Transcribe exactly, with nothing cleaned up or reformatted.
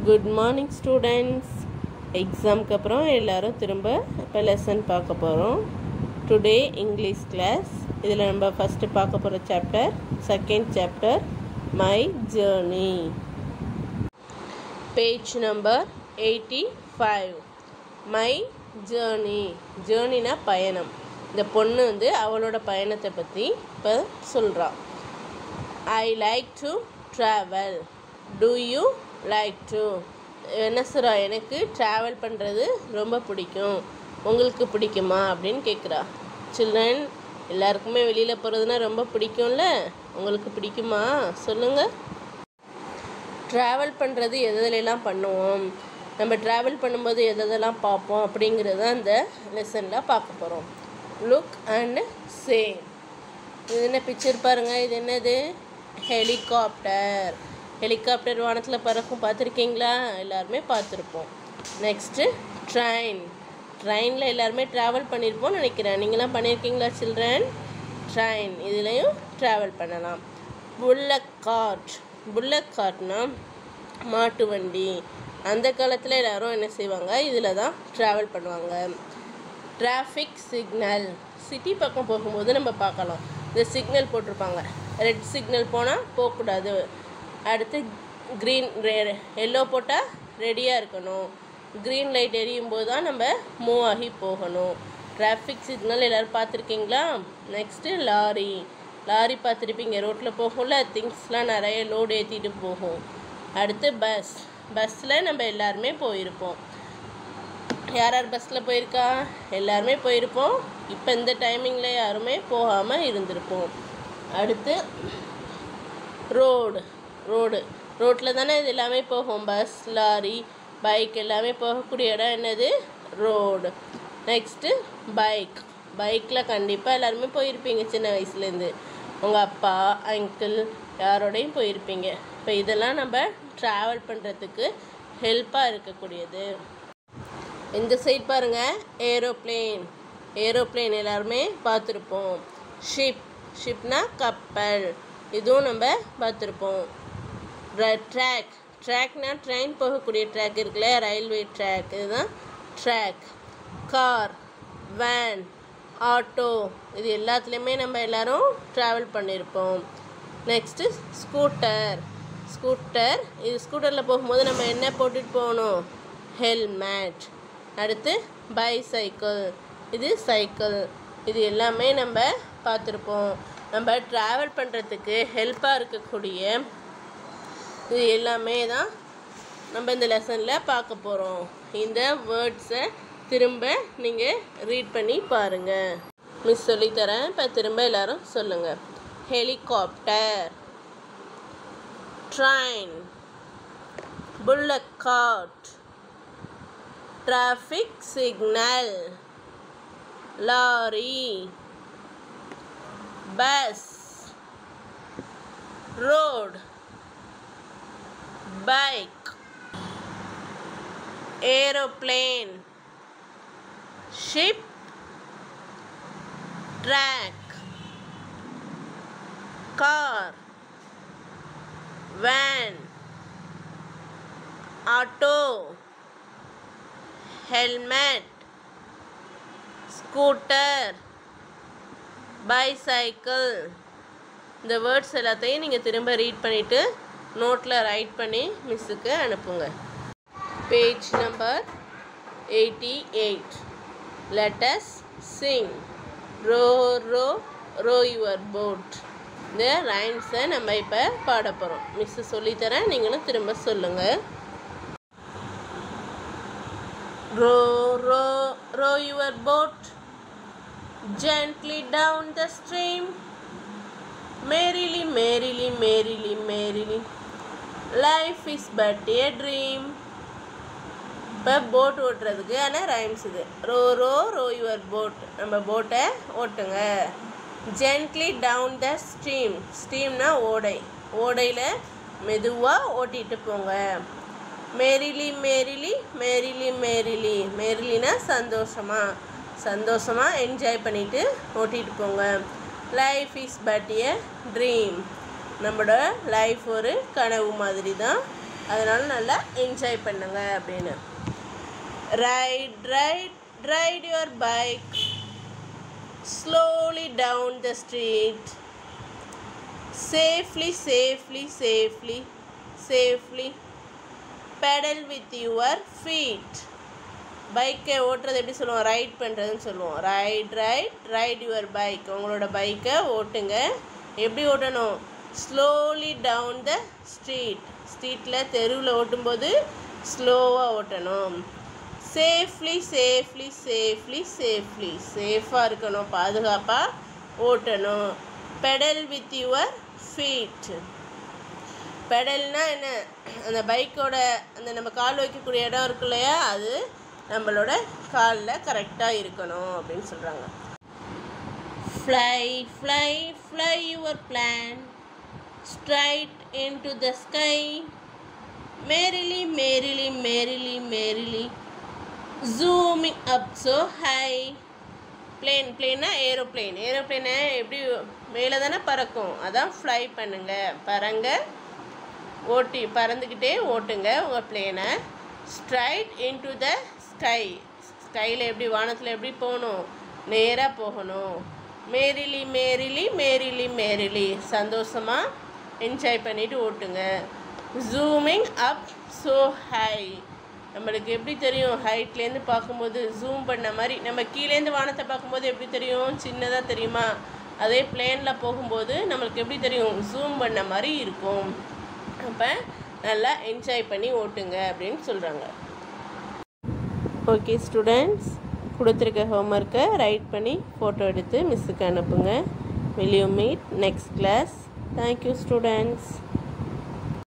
Good morning students. எக்ஸாம்க்கு அப்புறம் எல்லோரும் திரும்ப இப்போ லெசன் பார்க்க போகிறோம். Today English class. இதில் நம்ம ஃபஸ்ட்டு பார்க்க போகிற chapter second chapter my journey. Page number eighty five. My journey. ஜேர்னினா பயணம். இந்த பொண்ணு வந்து அவளோட பயணத்தை பற்றி இப்போ சொல்கிறான். I like to travel. Do you like to? என்ன சொல்கிறா, எனக்கு ட்ராவல் பண்ணுறது ரொம்ப பிடிக்கும், உங்களுக்கு பிடிக்குமா அப்படின்னு கேட்குறா. சில்ட்ரன், எல்லாருக்குமே வெளியில் போகிறதுனா ரொம்ப பிடிக்கும்ல, உங்களுக்கு பிடிக்குமா சொல்லுங்கள். ட்ராவல் பண்ணுறது எதுலெல்லாம் பண்ணுவோம், நம்ம ட்ராவல் பண்ணும்போது எதெல்லாம் பார்ப்போம் அப்படிங்கிறது தான் இந்த லெசனில் பார்க்க போகிறோம். Look and say. இது என்ன பிக்சர் பாருங்கள், இது என்னது? ஹெலிகாப்டர். ஹெலிகாப்டர் வானத்தில் பறக்கும், பார்த்துருக்கீங்களா? எல்லாருமே பார்த்துருப்போம். Next train. ட்ரெயினில் எல்லாருமே ட்ராவல் பண்ணியிருப்போம்னு நினைக்கிறேன். நீங்களாம் பண்ணியிருக்கீங்களா சில்ட்ரன்? ட்ரெயின் இதுலேயும் ட்ராவல் பண்ணலாம். Bullock cart. புல்லட் கார்ட்னா மாட்டு வண்டி. அந்த காலத்தில் எல்லோரும் என்ன செய்வாங்க, இதில் தான் ட்ராவல் பண்ணுவாங்க. Traffic signal. சிட்டி பக்கம் போகும்போது நம்ம பார்க்கலாம், இந்த சிக்னல் போட்டிருப்பாங்க. ரெட் சிக்னல் போனால் போகக்கூடாது, அடுத்து க்ரீன் எல்லோ போட்டால் ரெடியாக இருக்கணும், க்ரீன் லைட் எரியும் போது தான் நம்ம மூவ் ஆகி போகணும். டிராஃபிக் சிக்னல் எல்லோரும் பார்த்துருக்கீங்களா? Next lorry. லாரி பார்த்துருப்பீங்க, ரோட்டில் போகும்ல, திங்ஸ்லாம் நிறைய லோடு ஏற்றிட்டு போகும். அடுத்து பஸ். பஸ்ஸில் நம்ம எல்லாருமே போயிருப்போம். யார் யார் பஸ்ஸில் போயிருக்கா? எல்லாருமே போயிருப்போம். இப்போ இந்த டைமிங்கில் யாருமே போகாமல் இருந்திருப்போம். அடுத்து ரோடு. ரோடு ரோட்டில் தானே இது எல்லாமே போகும், பஸ், லாரி, பைக் எல்லாமே போகக்கூடிய இடம் என்னது? ரோடு. Next bike. பைக்கில் கண்டிப்பாக எல்லாருமே போயிருப்பீங்க சின்ன வயசுலேருந்து, உங்கள் அப்பா, அங்கிள் யாரோடையும் போயிருப்பீங்க. இப்போ இதெல்லாம் நம்ம ட்ராவல் பண்ணுறதுக்கு ஹெல்ப்பாக இருக்கக்கூடியது. இந்த சைட் பாருங்கள், ஏரோப்ளேன். ஏரோப்ளேன் எல்லாருமே பார்த்துருப்போம். ஷிப். ஷிப்னா கப்பல், இதுவும் நம்ம பார்த்துருப்போம். ட்ராக். ட்ராக்னா ட்ரெயின் போகக்கூடிய ட்ராக் இருக்குல்ல, ரயில்வே ட்ராக், இதுதான் ட்ராக். கார், வேன், ஆட்டோ, இது எல்லாத்துலேயுமே நம்ம எல்லோரும் ட்ராவல் பண்ணியிருப்போம். Next scooter. ஸ்கூட்டர் இது ஸ்கூட்டரில் போகும்போது நம்ம என்ன போட்டுட்டு போகணும்? ஹெல்மெட். அடுத்து பைசைக்கிள், இது சைக்கிள், இது எல்லாமே நம்ம பார்த்துருப்போம். நம்ம ட்ராவல் பண்ணுறதுக்கு ஹெல்ப்பாக இருக்கக்கூடிய இது எல்லாமே தான் நம்ம இந்த லெசனில் பார்க்க போகிறோம். இந்த வேர்ட்ஸை திரும்ப நீங்கள் ரீட் பண்ணி பாருங்கள். மிஸ் சொல்லித்தரேன், இப்போ திரும்ப எல்லோரும் சொல்லுங்கள். Helicopter, train, bullock cart, traffic signal, lorry, bus, road, bike, aeroplane, ship, track, car, van, auto, helmet, scooter, bicycle. இந்த வேர்ட்ஸ் எல்லாத்தையும் நீங்கள் திரும்ப ரீட் பண்ணிவிட்டு நோட்டில் ரைட் பண்ணி மிஸ்ஸுக்கு அனுப்புங்க. Page number eighty eight. Let us sing. Row row row your boat. இந்த ரைம்ஸை நம்ம இப்போ பாட போகிறோம். மிஸ்ஸு சொல்லித்தரேன், நீங்களும் திரும்ப சொல்லுங்கள். Row row row your boat gently down the stream, merrily merrily merrily merrily, life is but a dream. இப்போ போட் ஓட்டுறதுக்கு ஆனால் ரைம்ஸ் இது. Row row row your boat, நம்ம போட்டை ஓட்டுங்க. Gently down the stream. ஸ்ட்ரீம்னா ஓடை, ஓடையில் மெதுவாக ஓட்டிகிட்டு போங்க. மேரிலி மேரிலி மேரிலி மேரிலி, மேரிலினா சந்தோஷமாக, சந்தோஷமாக என்ஜாய் பண்ணிவிட்டு ஓட்டிகிட்டு போங்க. Life is but a dream. நம்மளோட லைஃப் ஒரு கனவு மாதிரி தான். அதனால் நல்லா என்ஜாய் பண்ணுங்க அப்படின்னு. Ride ride ride your bike slowly down the street, safely safely safely safely pedal with your feet. பைக்கை ஓட்டுறது எப்படி சொல்லுவோம்? ரைட் பண்ணுறதுன்னு சொல்லுவோம். Ride ride ride your bike. உங்களோட பைக்கை ஓட்டுங்க. எப்படி ஓட்டணும்? Slowly down the street. ஸ்ட்ரீட்டில் தெருவில் ஓட்டும்போது ஸ்லோவாக ஓட்டணும். சேஃப்லி சேஃப்லி சேஃப்லி சேஃப்லி சேஃபாக இருக்கணும், பாதுகாப்பாக ஓட்டணும். Pedal with your feet. பெடல்னா என்ன? அந்த பைக்கோட அந்த நம்ம கால் வைக்கக்கூடிய இடம் இருக்கு இல்லையா, அது நம்மளோட காலில் கரெக்டாக இருக்கணும் அப்படின்னு சொல்கிறாங்க. Fly fly fly your plane straight into the sky. Merrily merrily merrily merrily zooming up so high. plane plane aeroplane. ஏரோப்ளேனை எப்படி மேலே தானே பறக்கும், அதான் ஃப்ளை பண்ணுங்க, பறங்க, ஓட்டி பறந்துக்கிட்டே ஓட்டுங்க உங்கள் பிளேனை. Straight into the sky. ஸ்கையில் எப்படி வானத்தில் எப்படி போகணும்? நேராக போகணும். மேரிலி மேரிலி மேரிலி மேரிலி சந்தோஷமாக என்ஜாய் பண்ணிவிட்டு ஓட்டுங்க. Zooming up so high. நம்மளுக்கு எப்படி தெரியும்? ஹைட்லேருந்து பார்க்கும்போது ஜூம் பண்ண மாதிரி. நம்ம கீழேருந்து வானத்தை பார்க்கும்போது எப்படி தெரியும்? சின்னதாக தெரியுமா? அதே பிளேனில் போகும்போது நம்மளுக்கு எப்படி தெரியும்? ஜூம் பண்ண மாதிரி இருக்கும். அப்போ நல்லா என்ஜாய் பண்ணி ஓட்டுங்க அப்படின்னு சொல்கிறாங்க. ஓகே ஸ்டூடெண்ட்ஸ், கொடுத்துருக்க ஹோம்ஒர்க்கை ரைட் பண்ணி ஃபோட்டோ எடுத்து மிஸ்ஸுக்கு அனுப்புங்க. Will you meet next class. Thank you students.